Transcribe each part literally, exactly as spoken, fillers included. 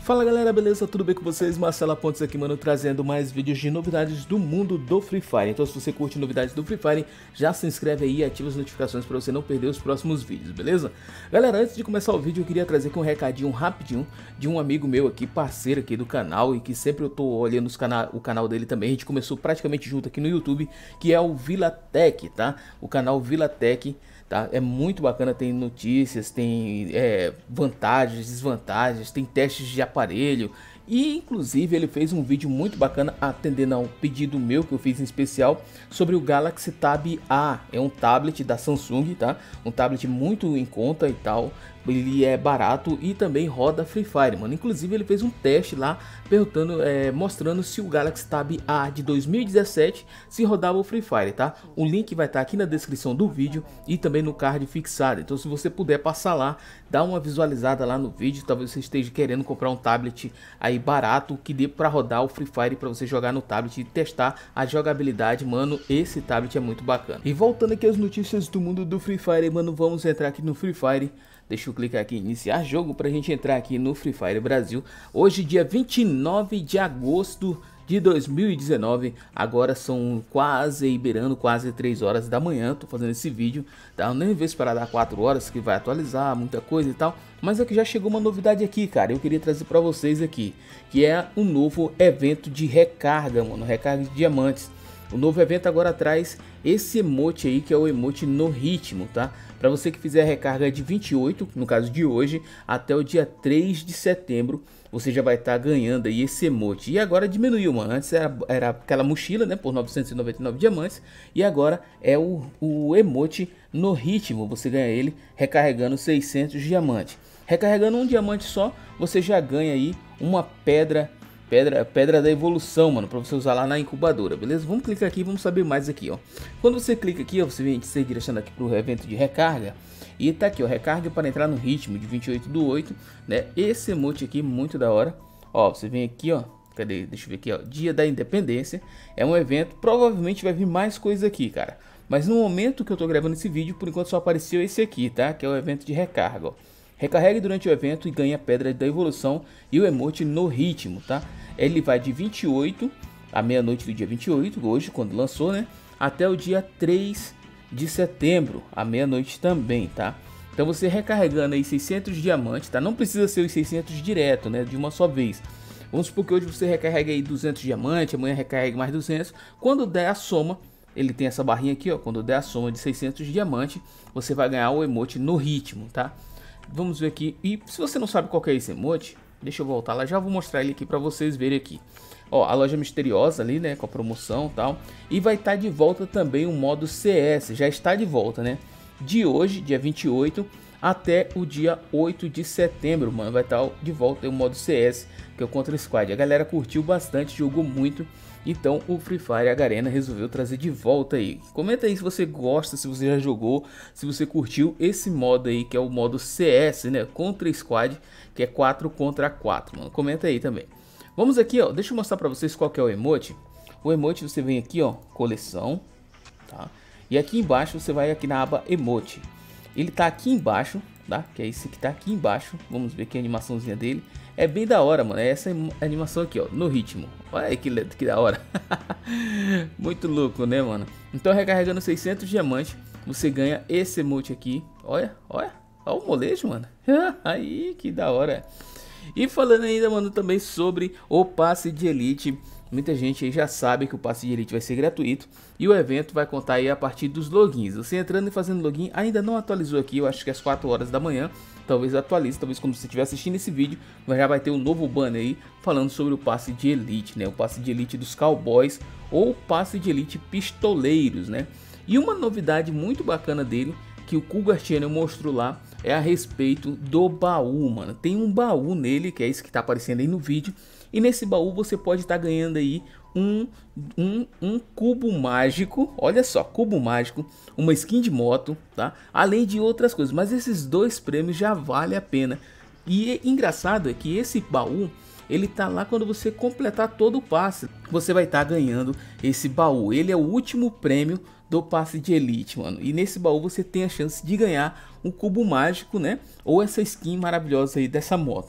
Fala galera, beleza? Tudo bem com vocês? Marcelo Pontes aqui, mano, trazendo mais vídeos de novidades do mundo do Free Fire. Então se você curte novidades do Free Fire, já se inscreve aí e ativa as notificações para você não perder os próximos vídeos, beleza? Galera, antes de começar o vídeo eu queria trazer aqui um recadinho rapidinho de um amigo meu aqui, parceiro aqui do canal, e que sempre eu tô olhando os cana o canal dele também. A gente começou praticamente junto aqui no YouTube, que é o Vilatech, tá? O canal Vilatech. Tá? É muito bacana, tem notícias, tem é, vantagens, desvantagens, tem testes de aparelho. E inclusive ele fez um vídeo muito bacana atendendo a um pedido meu que eu fiz em especial sobre o Galaxy Tab A. É um tablet da Samsung, tá? Um tablet muito em conta e tal. Ele é barato e também roda Free Fire, mano. Inclusive ele fez um teste lá perguntando, é, mostrando se o Galaxy Tab A de dois mil e dezessete se rodava o Free Fire, tá? O link vai estar aqui na descrição do vídeo e também no card fixado. Então se você puder passar lá, dá uma visualizada lá no vídeo. Talvez você esteja querendo comprar um tablet aí barato que dê para rodar o Free Fire, para você jogar no tablet e testar a jogabilidade, mano. Esse tablet é muito bacana. E voltando aqui às notícias do mundo do Free Fire, mano, vamos entrar aqui no Free Fire. Deixa eu clicar aqui em iniciar jogo para a gente entrar aqui no Free Fire Brasil. Hoje dia vinte e nove de agosto de dois mil e dezenove. Agora são quase, beirando quase três horas da manhã. Tô fazendo esse vídeo, tá? Eu nem vou esperar dar quatro horas, que vai atualizar muita coisa e tal. Mas é que já chegou uma novidade aqui, cara. Eu queria trazer para vocês aqui, que é um novo evento de recarga, mano. Recarga de diamantes. O novo evento agora traz esse emote aí, que é o emote no ritmo, tá? Para você que fizer a recarga de vinte e oito, no caso de hoje, até o dia três de setembro, você já vai estar tá ganhando aí esse emote. E agora diminuiu, mano. Antes era, era aquela mochila, né, por novecentos e noventa e nove diamantes. E agora é o, o emote no ritmo. Você ganha ele recarregando seiscentos diamantes. Recarregando um diamante só, você já ganha aí uma pedra Pedra, pedra da evolução, mano, para você usar lá na incubadora, beleza? Vamos clicar aqui e vamos saber mais aqui, ó. Quando você clica aqui, ó, você vem ser direcionado aqui para o evento de recarga. E tá aqui, ó, recarga para entrar no ritmo de vinte e oito do oito, né? Esse emote aqui, muito da hora. Ó, você vem aqui, ó. Cadê? Deixa eu ver aqui, ó. Dia da Independência. É um evento, provavelmente vai vir mais coisa aqui, cara. Mas no momento que eu tô gravando esse vídeo, por enquanto só apareceu esse aqui, tá? Que é o evento de recarga, ó. Recarregue durante o evento e ganhe a pedra da evolução e o emote no ritmo, tá? Ele vai de vinte e oito à meia-noite do dia vinte e oito, hoje, quando lançou, né? Até o dia três de setembro, à meia-noite também, tá? Então você recarregando aí seiscentos diamantes, tá? Não precisa ser os seiscentos direto, né? De uma só vez. Vamos supor que hoje você recarrega aí duzentos diamantes, amanhã recarregue mais duzentos. Quando der a soma, ele tem essa barrinha aqui, ó. Quando der a soma de seiscentos diamantes, você vai ganhar o emote no ritmo, tá? Vamos ver aqui. E se você não sabe qual que é esse emote, deixa eu voltar lá, já vou mostrar ele aqui para vocês verem aqui. Ó, a loja misteriosa ali, né, com a promoção e tal. E vai estar de volta também o modo C S, já está de volta, né? De hoje, dia vinte e oito, até o dia oito de setembro, mano, vai estar de volta o modo C S, que é o Contra Squad. A galera curtiu bastante, jogou muito. Então o Free Fire Garena resolveu trazer de volta aí. Comenta aí se você gosta, se você já jogou, se você curtiu esse modo aí, que é o modo C S, né? Contra Squad, que é quatro contra quatro, mano. Comenta aí também. Vamos aqui, ó. Deixa eu mostrar pra vocês qual que é o emote. O emote você vem aqui, ó, coleção, tá? E aqui embaixo você vai aqui na aba emote. Ele tá aqui embaixo, tá? Que é esse que tá aqui embaixo. Vamos ver aqui a animaçãozinha dele. É bem da hora, mano. É essa animação aqui, ó, no ritmo. Olha aí que, que da hora. Muito louco, né, mano? Então, recarregando seiscentos diamantes, você ganha esse emote aqui. Olha, olha. Olha o molejo, mano. Aí, que da hora. E falando ainda, mano, também sobre o passe de elite. Muita gente aí já sabe que o passe de elite vai ser gratuito e o evento vai contar aí a partir dos logins. Você entrando e fazendo login, ainda não atualizou aqui, eu acho que às quatro horas da manhã. Talvez atualize, talvez quando você estiver assistindo esse vídeo, já vai ter um novo banner aí falando sobre o passe de elite, né? O passe de elite dos cowboys ou o passe de elite pistoleiros, né? E uma novidade muito bacana dele, que o Cougar Channel mostrou lá, é a respeito do baú, mano. Tem um baú nele, que é esse que tá aparecendo aí no vídeo. E nesse baú você pode estar tá ganhando aí um, um, um cubo mágico. Olha só, cubo mágico, uma skin de moto, tá? Além de outras coisas, mas esses dois prêmios já vale a pena. E é engraçado é que esse baú, ele tá lá quando você completar todo o passe. Você vai estar tá ganhando esse baú. Ele é o último prêmio do passe de elite, mano. E nesse baú você tem a chance de ganhar um cubo mágico, né? Ou essa skin maravilhosa aí dessa moto.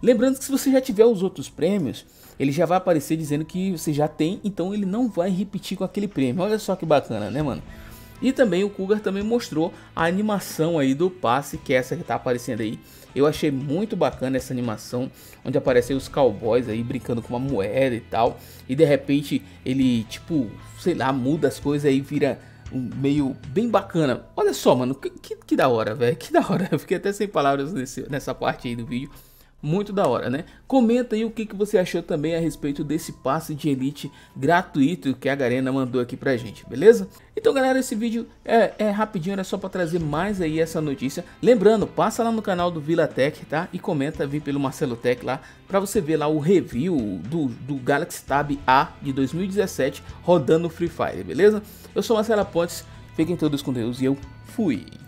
Lembrando que se você já tiver os outros prêmios, ele já vai aparecer dizendo que você já tem, então ele não vai repetir com aquele prêmio. Olha só que bacana, né, mano? E também o Cougar também mostrou a animação aí do passe, que é essa que tá aparecendo aí. Eu achei muito bacana essa animação, onde aparecem os cowboys aí brincando com uma moeda e tal. E de repente ele, tipo, sei lá, muda as coisas aí, vira um meio bem bacana. Olha só, mano, que, que, que da hora, velho, que da hora. Eu fiquei até sem palavras nesse, nessa parte aí do vídeo. Muito da hora, né? Comenta aí o que, que você achou também a respeito desse passe de elite gratuito que a Garena mandou aqui pra gente, beleza? Então, galera, esse vídeo é, é rapidinho, era só pra trazer mais aí essa notícia. Lembrando, passa lá no canal do VilaTech, tá? E comenta, vem pelo Marcelo Tech lá, pra você ver lá o review do, do Galaxy Tab A de dois mil e dezessete rodando no Free Fire, beleza? Eu sou Marcelo Pontes, fiquem todos com Deus e eu fui!